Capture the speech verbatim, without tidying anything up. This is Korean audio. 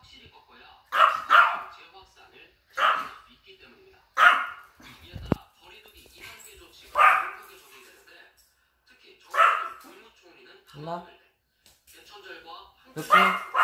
확실히 꺾어야 재 확산을 막을 수 있기 때문입니다. 이에 따라 거리두기 이 단계 조치가严格하게 적용되는데 특히 정부의 국무총리는 몰라? 개천절과 이렇게